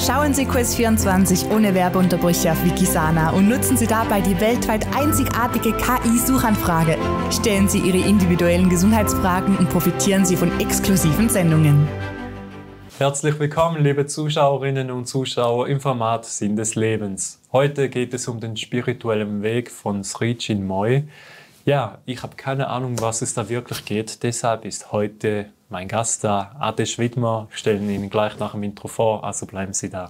Schauen Sie Quiz24 ohne Werbeunterbrüche auf Wikisana und nutzen Sie dabei die weltweit einzigartige KI-Suchanfrage. Stellen Sie Ihre individuellen Gesundheitsfragen und profitieren Sie von exklusiven Sendungen. Herzlich willkommen, liebe Zuschauerinnen und Zuschauer im Format Sinn des Lebens. Heute geht es um den spirituellen Weg von Sri Chinmoy. Ja, ich habe keine Ahnung, was es da wirklich geht. Deshalb ist heute mein Gast da, Adesh Widmer. Wir stellen ihn gleich nach dem Intro vor, also bleiben Sie da.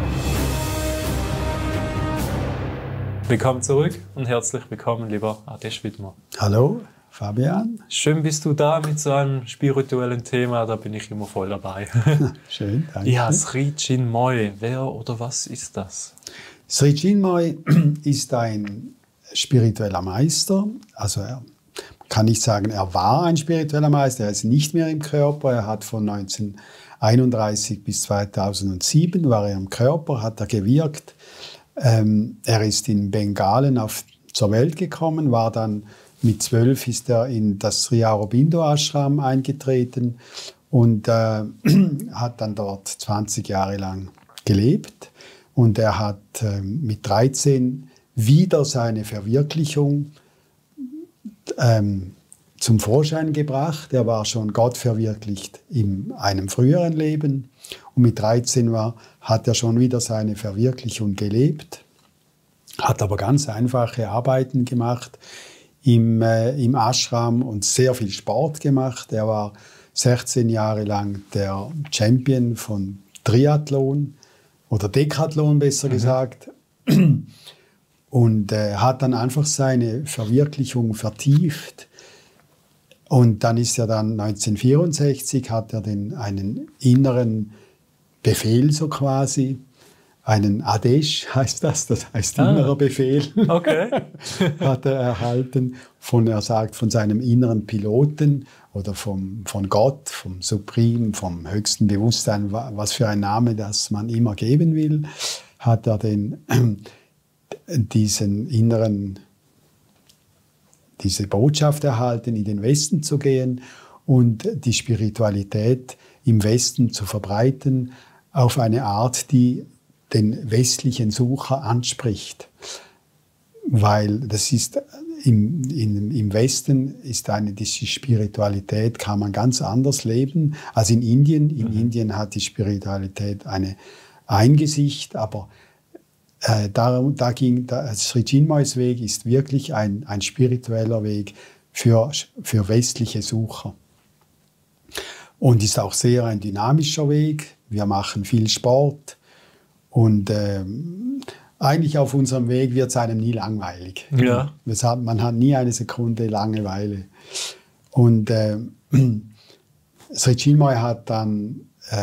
Willkommen zurück und herzlich willkommen, lieber Adesh Widmer. Hallo, Fabian. Schön bist du da mit so einem spirituellen Thema, da bin ich immer voll dabei. Schön, danke. Ja, Sri Chinmoy, wer oder was ist das? Sri Chinmoy ist ein spiritueller Meister, also man kann nicht sagen, er war ein spiritueller Meister, er ist nicht mehr im Körper, er hat von 1931 bis 2007 war er im Körper, hat er gewirkt. Er ist in Bengalen zur Welt gekommen, war dann mit 12 ist er in das Sri Aurobindo Ashram eingetreten und hat dann dort 20 Jahre lang gelebt. Und er hat mit 13 wieder seine Verwirklichung zum Vorschein gebracht. Er war schon Gott verwirklicht in einem früheren Leben. Und mit 13 hat er schon wieder seine Verwirklichung gelebt. Hat aber ganz einfache Arbeiten gemacht im Ashram und sehr viel Sport gemacht. Er war 16 Jahre lang der Champion von Triathlon oder Decathlon besser gesagt. Und hat dann einfach seine Verwirklichung vertieft. Und dann ist er dann 1964, hat er einen inneren Befehl so quasi, einen Adesh heißt das heißt innerer Befehl, okay. hat er erhalten, er sagt von seinem inneren Piloten oder von Gott, vom Supreme, vom höchsten Bewusstsein, was für ein Name das man immer geben will, hat er diese Botschaft erhalten, in den Westen zu gehen und die Spiritualität im Westen zu verbreiten auf eine Art, die den westlichen Sucher anspricht. Weil das ist im Westen ist diese Spiritualität, kann man ganz anders leben als in Indien. In Indien hat die Spiritualität ein Gesicht, aber Sri Chinmoys Weg ist wirklich ein spiritueller Weg für westliche Sucher. Und ist auch sehr ein dynamischer Weg. Wir machen viel Sport und eigentlich auf unserem Weg wird es einem nie langweilig. Ja. Man hat nie eine Sekunde Langeweile. Und Sri Chinmoy hat dann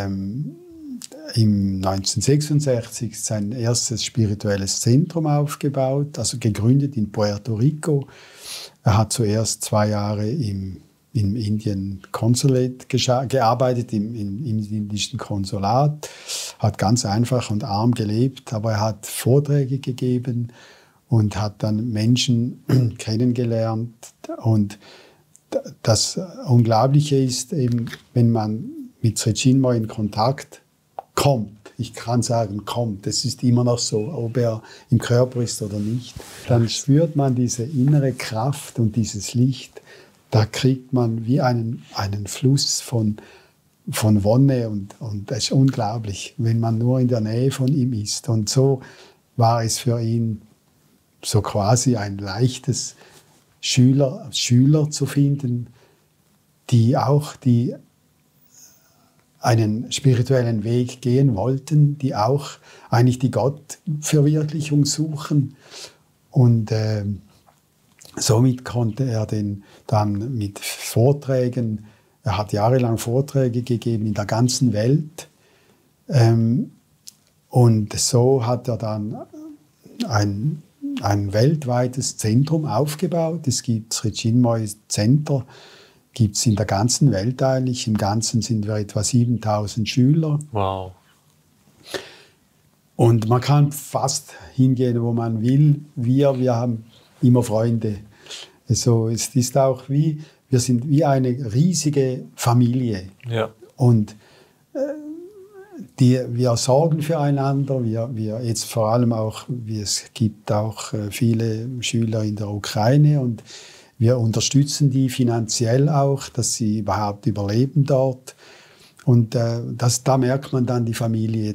im 1966 sein erstes spirituelles Zentrum aufgebaut, also gegründet in Puerto Rico. Er hat zuerst 2 Jahre im Indian Consulate gearbeitet, im indischen Konsulat, hat ganz einfach und arm gelebt, aber er hat Vorträge gegeben und hat dann Menschen kennengelernt. Und das Unglaubliche ist eben, wenn man mit Sri Chinmoy in Kontakt kommt. Ich kann sagen, kommt. Es ist immer noch so, ob er im Körper ist oder nicht. Dann spürt man diese innere Kraft und dieses Licht. Da kriegt man wie einen Fluss von Wonne und das ist unglaublich, wenn man nur in der Nähe von ihm ist. Und so war es für ihn so quasi ein leichtes Schüler zu finden, die einen spirituellen Weg gehen wollten, die auch eigentlich die Gottverwirklichung suchen. Und somit konnte er dann mit Vorträgen, er hat jahrelang Vorträge gegeben in der ganzen Welt. Und so hat er dann ein weltweites Zentrum aufgebaut. Es gibt Sri Chinmoy Center, gibt es in der ganzen Welt eigentlich. Im Ganzen sind wir etwa 7000 Schüler. Wow. Und man kann fast hingehen, wo man will. Wir haben immer Freunde. Also es ist auch wir sind wie eine riesige Familie. Ja. Und wir sorgen füreinander, wir jetzt vor allem auch, es gibt auch viele Schüler in der Ukraine und wir unterstützen die finanziell auch, dass sie überhaupt überleben dort. Und da merkt man dann die Familie,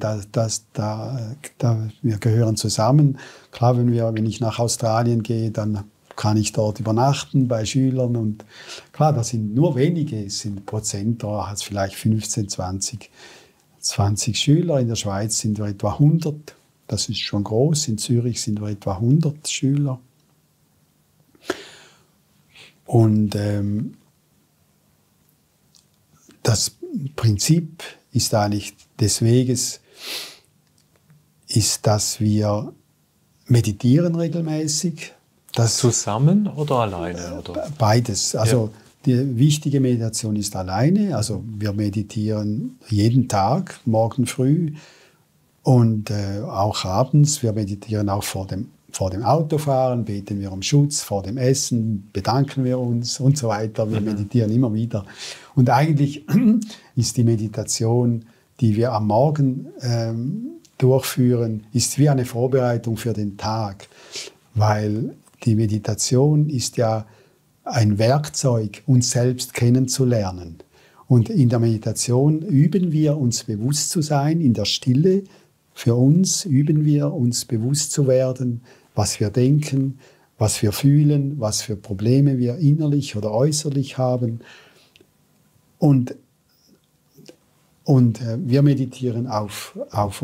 wir gehören zusammen. Klar, wenn ich nach Australien gehe, dann kann ich dort übernachten bei Schülern. Und klar, das sind nur wenige, es sind Prozent, da hat es vielleicht 15, 20 Schüler. In der Schweiz sind wir etwa 100. Das ist schon groß. In Zürich sind wir etwa 100 Schüler. Und das Prinzip ist eigentlich des Weges, ist, dass wir meditieren regelmäßig. Zusammen oder alleine? Oder? Beides. Also die wichtige Meditation ist alleine. Also wir meditieren jeden Tag, morgen früh und auch abends. Wir meditieren auch vor dem Autofahren, beten wir um Schutz, vor dem Essen bedanken wir uns und so weiter. Wir meditieren immer wieder. Und eigentlich ist die Meditation, die wir am Morgen durchführen, ist wie eine Vorbereitung für den Tag, weil die Meditation ist ja ein Werkzeug, uns selbst kennenzulernen. Und in der Meditation üben wir uns bewusst zu sein, in der Stille. Für uns üben wir uns bewusst zu werden, was wir denken, was wir fühlen, was für Probleme wir innerlich oder äußerlich haben. Und wir meditieren auf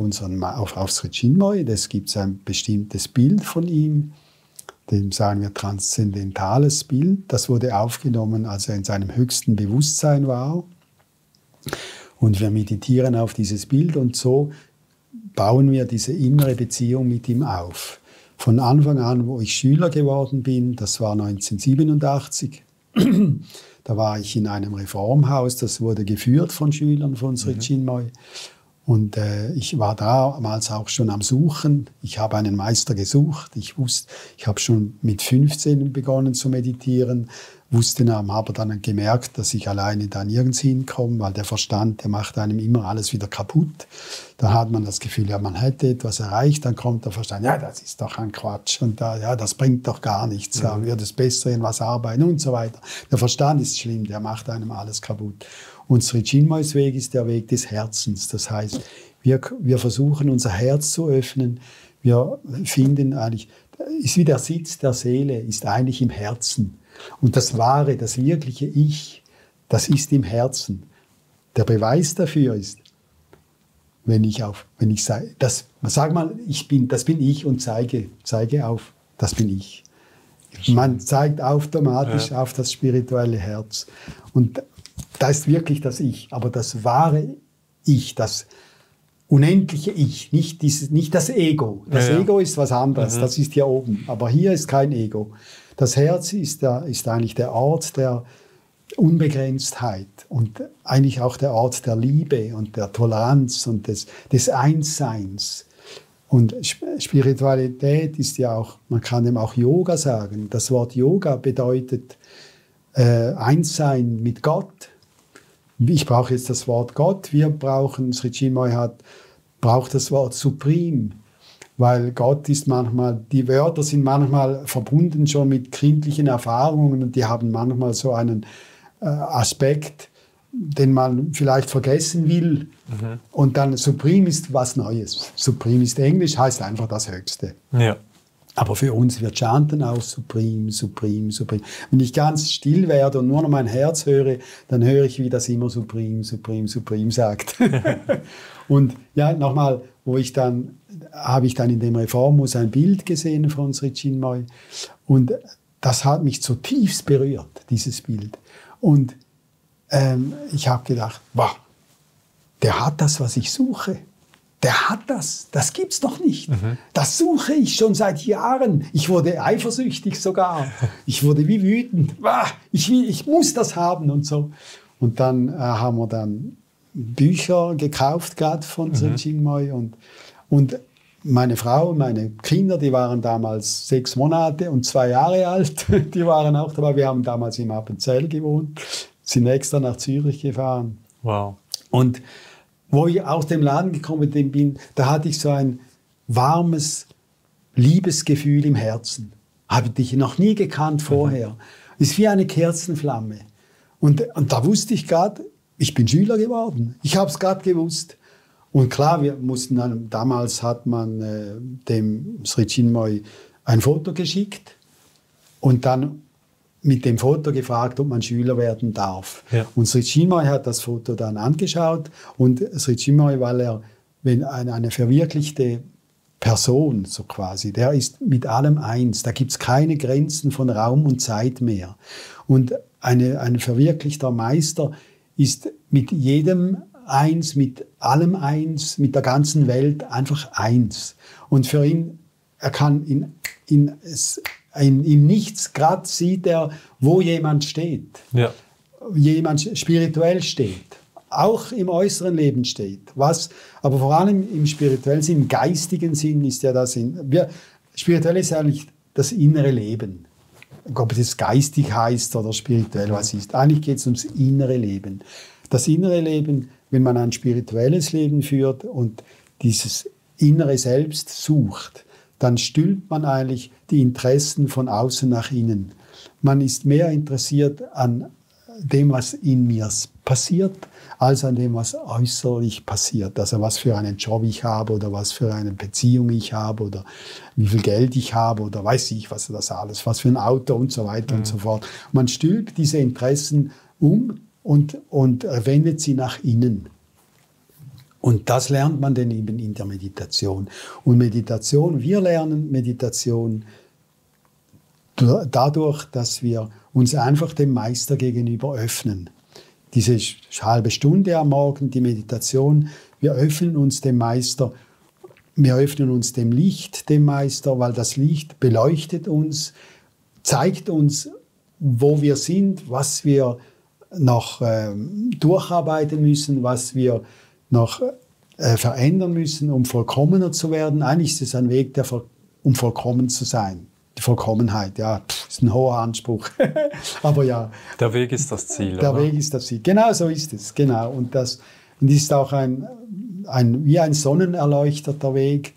Sri Chinmoy. Es gibt ein bestimmtes Bild von ihm, dem sagen wir transzendentales Bild. Das wurde aufgenommen, als er in seinem höchsten Bewusstsein war. Und wir meditieren auf dieses Bild und so bauen wir diese innere Beziehung mit ihm auf. Von Anfang an, wo ich Schüler geworden bin, das war 1987, da war ich in einem Reformhaus, das wurde geführt von Schülern von Sri Chinmoy. Und ich war damals auch schon am Suchen. Ich habe einen Meister gesucht. Ich habe schon mit 15 begonnen zu meditieren, habe dann gemerkt, dass ich alleine da nirgends hinkomme, weil der Verstand, der macht einem immer alles wieder kaputt. Da hat man das Gefühl, ja, man hätte etwas erreicht, dann kommt der Verstand, ja, das ist doch ein Quatsch und das bringt doch gar nichts, da wird es besser in was arbeiten und so weiter. Der Verstand ist schlimm, der macht einem alles kaputt. Und Sri Chinmoys Weg ist der Weg des Herzens. Das heißt, wir versuchen, unser Herz zu öffnen. Wir finden eigentlich, ist wie der Sitz der Seele, ist eigentlich im Herzen. Und das wahre, das wirkliche Ich, das ist im Herzen. Der Beweis dafür ist, wenn ich sage, sag mal, das bin ich und zeige auf, das bin ich. Man zeigt automatisch auf das spirituelle Herz. Und da ist wirklich das Ich, aber das wahre Ich, das unendliche Ich, nicht das Ego. Das Ego ist was anderes, das ist hier oben, aber hier ist kein Ego. Das Herz ist eigentlich der Ort der Unbegrenztheit und eigentlich auch der Ort der Liebe und der Toleranz und des Einsseins. Und Spiritualität ist ja auch, man kann dem auch Yoga sagen. Das Wort Yoga bedeutet Einssein mit Gott. Ich brauche jetzt das Wort Gott. Sri Chinmoy braucht das Wort Supreme. Weil Gott ist manchmal, die Wörter sind manchmal verbunden schon mit kindlichen Erfahrungen und die haben manchmal so einen Aspekt, den man vielleicht vergessen will. Und dann Supreme ist was Neues. Supreme ist Englisch, heißt einfach das Höchste. Ja. Aber für uns, wir chanten auch Supreme, Supreme, Supreme. Wenn ich ganz still werde und nur noch mein Herz höre, dann höre ich, wie das immer Supreme, Supreme, Supreme sagt. Und ja, nochmal, habe ich dann in dem Reformhaus ein Bild gesehen von Sri Chinmoy. Und das hat mich zutiefst berührt, dieses Bild. Und ich habe gedacht, wow, der hat das, was ich suche. Der hat das. Das gibt's doch nicht. Das suche ich schon seit Jahren. Ich wurde eifersüchtig sogar. Ich wurde wie wütend. Ich muss das haben und so. Und dann haben wir dann Bücher gekauft, gerade von Sri Chinmoy. Und meine Frau und meine Kinder, die waren damals 6 Monate und 2 Jahre alt. Die waren auch dabei. Wir haben damals im Appenzell gewohnt, sind extra nach Zürich gefahren. Wow. Und wo ich aus dem Laden gekommen bin, da hatte ich so ein warmes Liebesgefühl im Herzen. Habe ich dich noch nie gekannt vorher. Ist wie eine Kerzenflamme. Und da wusste ich gerade, ich bin Schüler geworden. Ich habe es gerade gewusst. Und klar, wir mussten dann, damals hat man dem Sri Chinmoy ein Foto geschickt und dann mit dem Foto gefragt, ob man Schüler werden darf. Ja. Und Sri Chinmoy hat das Foto dann angeschaut und Sri Chinmoy, weil er eine verwirklichte Person, so quasi, der ist mit allem eins. Da gibt es keine Grenzen von Raum und Zeit mehr. Und ein verwirklichter Meister ist mit jedem eins, mit allem eins, mit der ganzen Welt einfach eins. Und für ihn, er kann in nichts, gerade sieht er, wo jemand steht. Ja. Jemand spirituell steht. Auch im äußeren Leben steht. Aber vor allem im spirituellen Sinn, im geistigen Sinn ist ja das spirituell ist eigentlich das innere Leben. Ob das geistig heißt oder spirituell was ist. Eigentlich geht es ums innere Leben. Das innere Leben, wenn man ein spirituelles Leben führt und dieses innere Selbst sucht, dann stülpt man eigentlich die Interessen von außen nach innen. Man ist mehr interessiert an dem, was in mir passiert, als an dem, was äußerlich passiert. Also was für einen Job ich habe oder was für eine Beziehung ich habe oder wie viel Geld ich habe oder weiß ich, was das alles, was für ein Auto und so weiter und so fort. Man stülpt diese Interessen um und wendet sie nach innen. Und das lernt man dann eben in der Meditation. Und wir lernen Meditation dadurch, dass wir uns einfach dem Meister gegenüber öffnen. Diese halbe Stunde am Morgen, die Meditation, wir öffnen uns dem Meister, wir öffnen uns dem Licht, dem Meister, weil das Licht beleuchtet uns, zeigt uns, wo wir sind, was wir noch durcharbeiten müssen, was wir noch verändern müssen, um vollkommener zu werden. Eigentlich ist es ein Weg, um vollkommen zu sein. Die Vollkommenheit, ja, ist ein hoher Anspruch. Aber ja. Der Weg ist das Ziel, Der Weg ist das Ziel. Genau so ist es. Genau. Und das ist auch wie ein sonnenerleuchteter Weg.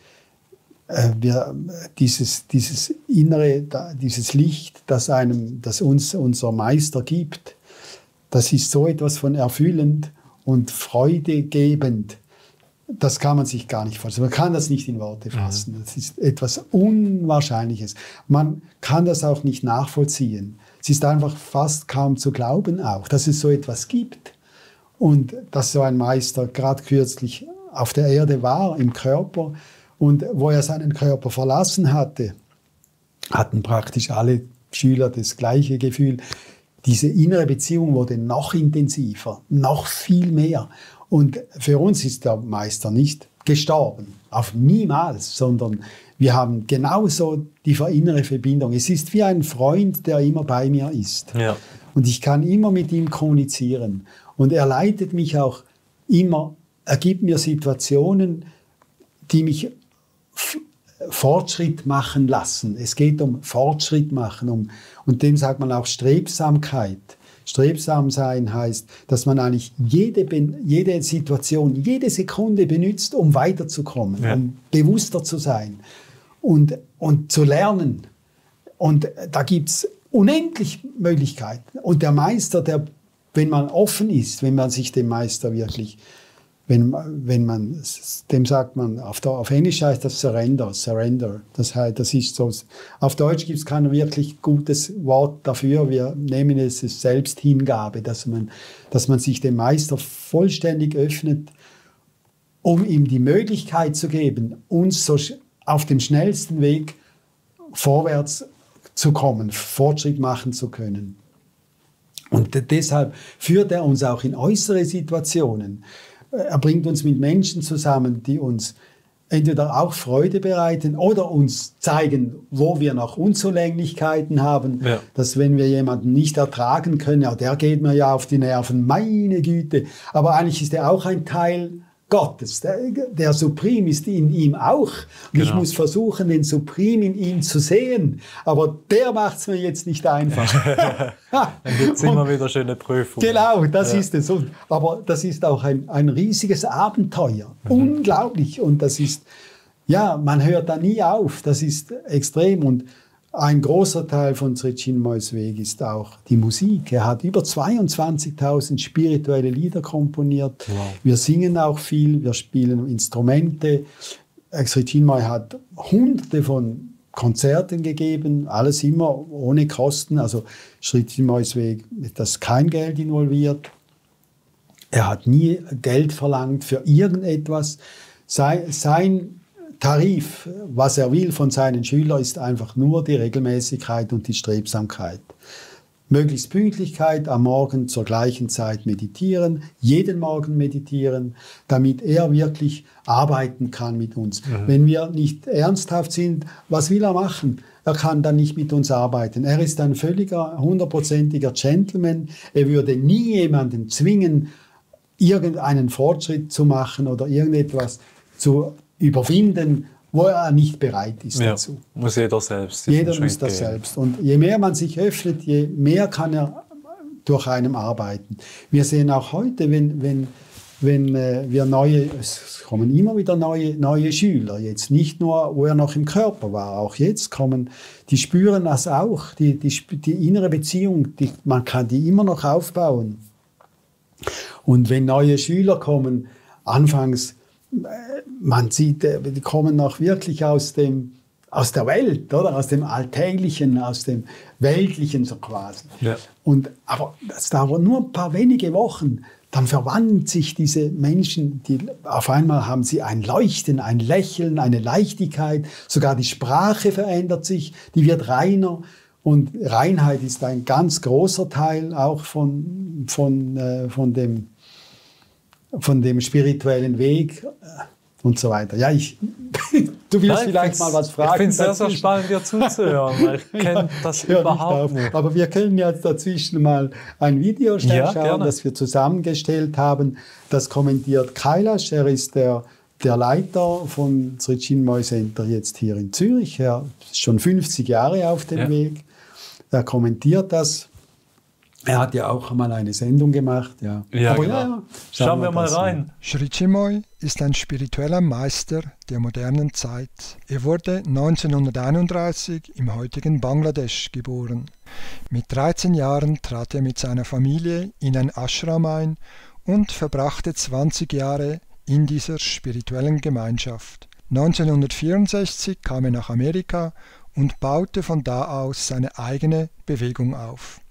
Dieses innere, dieses Licht, das uns unser Meister gibt, das ist so etwas von erfüllend und freudegebend. Das kann man sich gar nicht vorstellen. Man kann das nicht in Worte fassen. Das ist etwas Unwahrscheinliches. Man kann das auch nicht nachvollziehen. Es ist einfach fast kaum zu glauben auch, dass es so etwas gibt. Und dass so ein Meister gerade kürzlich auf der Erde war, im Körper, und wo er seinen Körper verlassen hatte, hatten praktisch alle Schüler das gleiche Gefühl. Diese innere Beziehung wurde noch intensiver, noch viel mehr. Und für uns ist der Meister nicht gestorben, auf niemals, sondern wir haben genauso die innere Verbindung. Es ist wie ein Freund, der immer bei mir ist. Ja. Und ich kann immer mit ihm kommunizieren. Und er leitet mich auch immer, er gibt mir Situationen, die mich Fortschritt machen lassen. Es geht um Fortschritt machen, und dem sagt man auch Strebsamkeit. Strebsam sein heißt, dass man eigentlich jede Situation, jede Sekunde benutzt, um weiterzukommen, um bewusster zu sein und zu lernen. Und da gibt es unendlich Möglichkeiten. Und der Meister, wenn man offen ist, wenn man sich dem Meister wirklich, dem sagt man, auf Englisch heißt das Surrender. Das heißt, das ist so, auf Deutsch gibt es kein wirklich gutes Wort dafür. Wir nehmen es als Selbsthingabe, dass man sich dem Meister vollständig öffnet, um ihm die Möglichkeit zu geben, uns so auf dem schnellsten Weg vorwärts zu kommen, Fortschritt machen zu können. Und deshalb führt er uns auch in äußere Situationen. Er bringt uns mit Menschen zusammen, die uns entweder auch Freude bereiten oder uns zeigen, wo wir noch Unzulänglichkeiten haben. Ja. Dass wenn wir jemanden nicht ertragen können, ja, der geht mir ja auf die Nerven, meine Güte. Aber eigentlich ist er auch ein Teil Gottes. Der Supreme ist in ihm auch. Und ich muss versuchen, den Supreme in ihm zu sehen. Aber der macht es mir jetzt nicht einfach. Dann gibt es immer wieder schöne Prüfungen. Genau, das ist es. Aber das ist auch ein riesiges Abenteuer. Unglaublich. Und das ist, ja, man hört da nie auf. Das ist extrem. Und ein großer Teil von Sri Chinmoys Weg ist auch die Musik. Er hat über 22.000 spirituelle Lieder komponiert. Wow. Wir singen auch viel, wir spielen Instrumente. Sri Chinmoy hat Hunderte von Konzerten gegeben, alles immer ohne Kosten. Also Sri Chinmoys Weg, da ist kein Geld involviert. Er hat nie Geld verlangt für irgendetwas. Sein Tarif, was er will von seinen Schülern, ist einfach nur die Regelmäßigkeit und die Strebsamkeit. Möglichst Pünktlichkeit, am Morgen zur gleichen Zeit meditieren, jeden Morgen meditieren, damit er wirklich arbeiten kann mit uns. Wenn wir nicht ernsthaft sind, was will er machen? Er kann dann nicht mit uns arbeiten. Er ist ein völliger, 100%iger Gentleman. Er würde nie jemanden zwingen, irgendeinen Fortschritt zu machen oder irgendetwas zu überwinden, wo er nicht bereit ist dazu. Muss jeder selbst. Jeder muss das selbst. Und je mehr man sich öffnet, je mehr kann er durch einen arbeiten. Wir sehen auch heute, wenn wir es kommen immer wieder neue Schüler, jetzt nicht nur, wo er noch im Körper war, auch jetzt kommen, die spüren das auch, die innere Beziehung, man kann die immer noch aufbauen. Und wenn neue Schüler kommen, anfangs, man sieht, die kommen noch wirklich aus der Welt, oder? Aus dem Alltäglichen, aus dem Weltlichen so quasi. Ja. Aber das dauert nur ein paar wenige Wochen, dann verwandeln sich diese Menschen, auf einmal haben sie ein Leuchten, ein Lächeln, eine Leichtigkeit, sogar die Sprache verändert sich, die wird reiner. Und Reinheit ist ein ganz großer Teil auch von dem spirituellen Weg und so weiter. Ja, du willst vielleicht mal was fragen. Ich finde es sehr, sehr spannend, dir zuzuhören, weil ich kenne das überhaupt nicht. Aber wir können jetzt dazwischen mal ein Video schauen, das wir zusammengestellt haben. Das kommentiert Kailash. Er ist der Leiter von Sri Chinmoy Center jetzt hier in Zürich. Er ist schon 50 Jahre auf dem Weg. Er kommentiert das. Er hat ja auch mal eine Sendung gemacht. Ja. Aber genau. Schauen wir mal rein. Sri Chinmoy ist ein spiritueller Meister der modernen Zeit. Er wurde 1931 im heutigen Bangladesch geboren. Mit 13 Jahren trat er mit seiner Familie in ein Ashram ein und verbrachte 20 Jahre in dieser spirituellen Gemeinschaft. 1964 kam er nach Amerika und baute von da aus seine eigene Bewegung auf.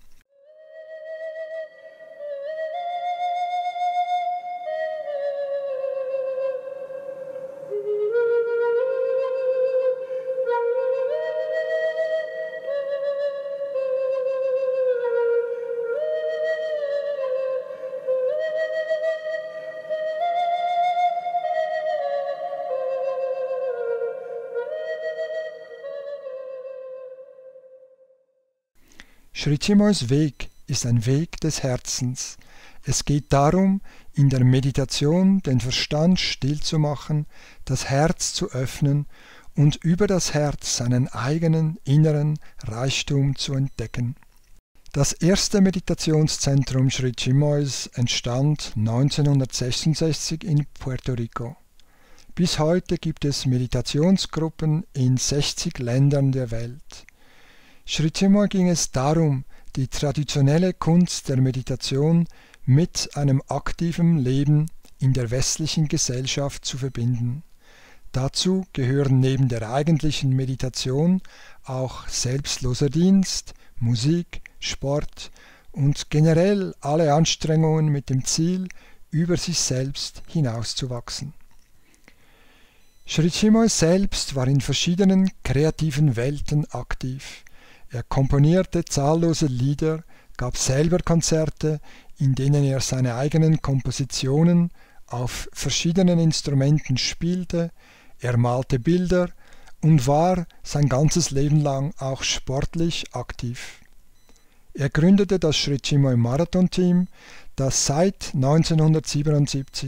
Sri Chinmoys Weg ist ein Weg des Herzens. Es geht darum, in der Meditation den Verstand still zu machen, das Herz zu öffnen und über das Herz seinen eigenen inneren Reichtum zu entdecken. Das erste Meditationszentrum Sri Chinmoys entstand 1966 in Puerto Rico. Bis heute gibt es Meditationsgruppen in 60 Ländern der Welt. Sri Chinmoy ging es darum, die traditionelle Kunst der Meditation mit einem aktiven Leben in der westlichen Gesellschaft zu verbinden. Dazu gehören neben der eigentlichen Meditation auch selbstloser Dienst, Musik, Sport und generell alle Anstrengungen mit dem Ziel, über sich selbst hinauszuwachsen. Sri Chinmoy selbst war in verschiedenen kreativen Welten aktiv. Er komponierte zahllose Lieder, gab selber Konzerte, in denen er seine eigenen Kompositionen auf verschiedenen Instrumenten spielte, er malte Bilder und war sein ganzes Leben lang auch sportlich aktiv. Er gründete das Sri Chinmoy Marathon Team, das seit 1977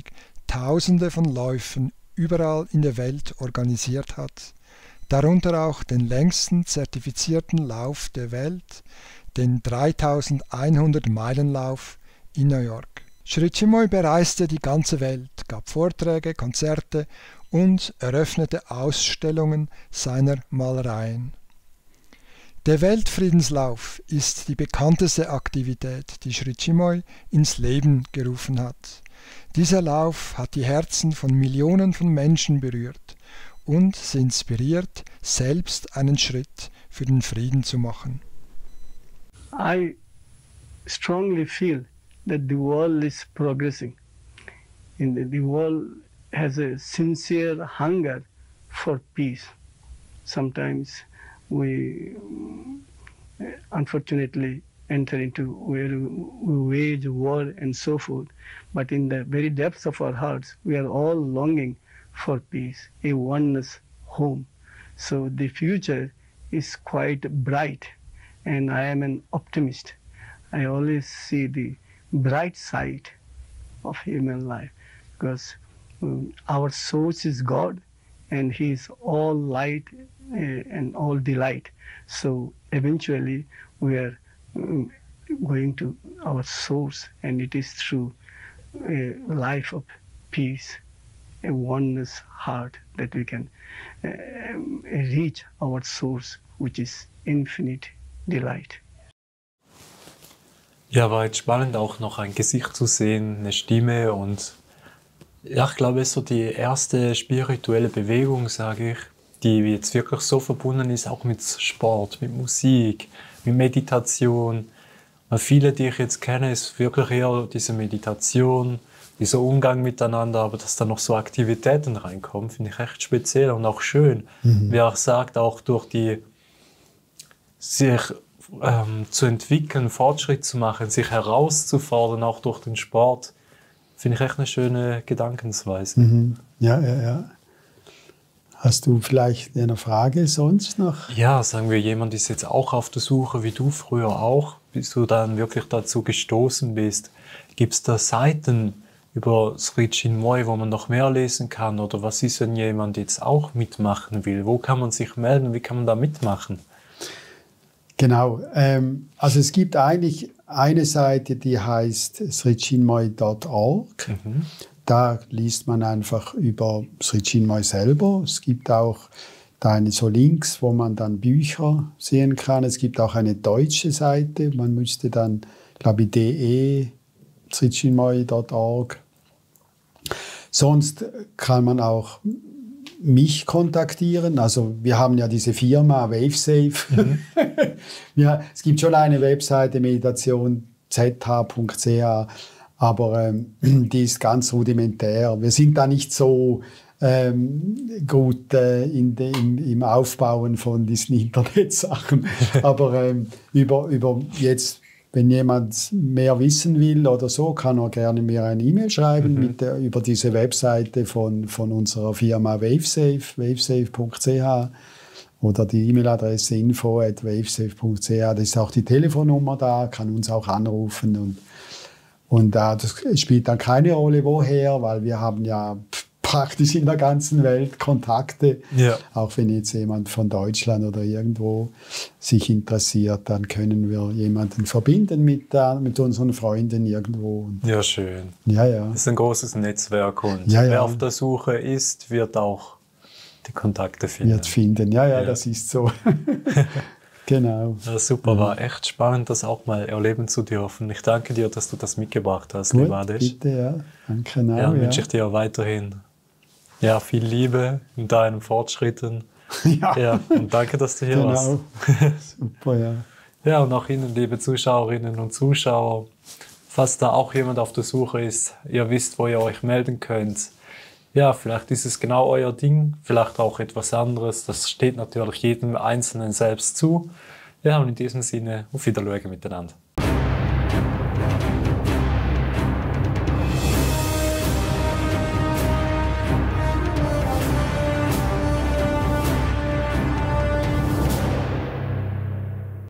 Tausende von Läufen überall in der Welt organisiert hat, darunter auch den längsten zertifizierten Lauf der Welt, den 3100-Meilen-Lauf in New York. Sri Chinmoy bereiste die ganze Welt, gab Vorträge, Konzerte und eröffnete Ausstellungen seiner Malereien. Der Weltfriedenslauf ist die bekannteste Aktivität, die Sri Chinmoy ins Leben gerufen hat. Dieser Lauf hat die Herzen von Millionen von Menschen berührt und sie inspiriert, selbst einen Schritt für den Frieden zu machen. I strongly feel that the world is progressing. The world has a sincere hunger for peace. Sometimes we unfortunately enter into where we wage war and so forth. But in the very depths of our hearts, we are all longing for peace, a oneness home. So the future is quite bright, and I am an optimist. I always see the bright side of human life because our source is God, and He is all light and all delight. So eventually we are going to our source, and it is through a life of peace, a oneness heart, that we can reach our source, which is infinite delight. Ja, war jetzt spannend, auch noch ein Gesicht zu sehen, eine Stimme und ja, ich glaube, es ist so die erste spirituelle Bewegung, sage ich, die jetzt wirklich so verbunden ist, auch mit Sport, mit Musik, mit Meditation. Weil viele, die ich jetzt kenne, ist wirklich eher diese Meditation, dieser Umgang miteinander, aber dass da noch so Aktivitäten reinkommen, finde ich echt speziell und auch schön. Wie er sagt, auch durch die sich zu entwickeln, Fortschritt zu machen, sich herauszufordern, auch durch den Sport, finde ich echt eine schöne Gedankensweise. Ja. Hast du vielleicht eine Frage sonst noch? Ja, sagen wir, jemand ist jetzt auch auf der Suche, wie du früher auch, bis du dann wirklich dazu gestoßen bist. Gibt es da Seiten über Sri Chinmoy, wo man noch mehr lesen kann? Oder was ist, wenn jemand jetzt auch mitmachen will? Wo kann man sich melden? Wie kann man da mitmachen? Genau, also es gibt eigentlich eine Seite, die heißt srichinmoy.org. Da liest man einfach über Sri Chinmoy selber. Es gibt auch da so Links, wo man dann Bücher sehen kann. Es gibt auch eine deutsche Seite. Man müsste dann, glaube ich, srichinmoy.org. Sonst kann man auch mich kontaktieren. Also wir haben ja diese Firma WaveSafe. Ja, es gibt schon eine Webseite meditationzh.ch, aber die ist ganz rudimentär. Wir sind da nicht so gut im Aufbauen von diesen Internetsachen. Aber über jetzt, wenn jemand mehr wissen will oder so, kann er gerne mir eine E-Mail schreiben über diese Webseite von unserer Firma WaveSafe, wavesafe.ch, oder die E-Mail-Adresse info@wavesafe.ch. Da ist auch die Telefonnummer da, kann uns auch anrufen. Und das spielt dann keine Rolle, woher, weil wir haben ja praktisch in der ganzen Welt Kontakte. Ja. Auch wenn jetzt jemand von Deutschland oder irgendwo sich interessiert, dann können wir jemanden verbinden mit unseren Freunden irgendwo. Ja, schön. Ja. Das ist ein großes Netzwerk und ja. Wer auf der Suche ist, wird auch die Kontakte finden. Ja, das ist so. Genau. Ja, super, war echt spannend, das auch mal erleben zu dürfen. Ich danke dir, dass du das mitgebracht hast, Gut, lieber Adesh. Bitte, ja. Danke. Ja, wünsche ich dir weiterhin viel Liebe in deinen Fortschritten. Ja, und danke, dass du hier warst. Super, ja. Ja, und auch Ihnen, liebe Zuschauerinnen und Zuschauer, falls da auch jemand auf der Suche ist, ihr wisst, wo ihr euch melden könnt. Ja, vielleicht ist es genau euer Ding, vielleicht auch etwas anderes. Das steht natürlich jedem Einzelnen selbst zu. Ja, und in diesem Sinne, auf Wiedersehen miteinander.